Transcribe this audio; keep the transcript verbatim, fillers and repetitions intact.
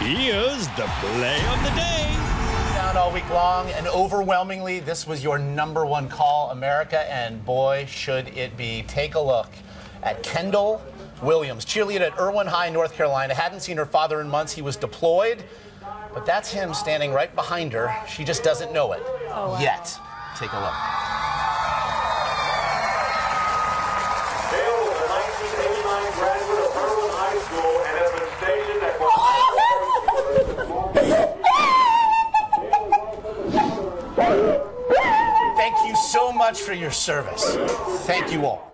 Here's the play of the day. Down all week long, and overwhelmingly, this was your number one call, America, and boy, should it be. Take a look at Kendall Williams, cheerleader at Irwin High, North Carolina. Hadn't seen her father in months. He was deployed, but that's him standing right behind her. She just doesn't know it oh, wow. yet. Take a look. Kendall is a nineteen eighty-nine graduate of Irwin High School and has been stationed at Thank you so much for your service. Thank you all.